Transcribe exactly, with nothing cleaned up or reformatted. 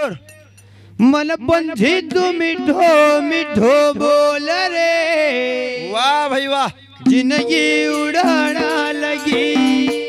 मन पंछी तू मिठो मिठो बोल रे। वाह भाई वाह। जिंदगी उड़ाना लगी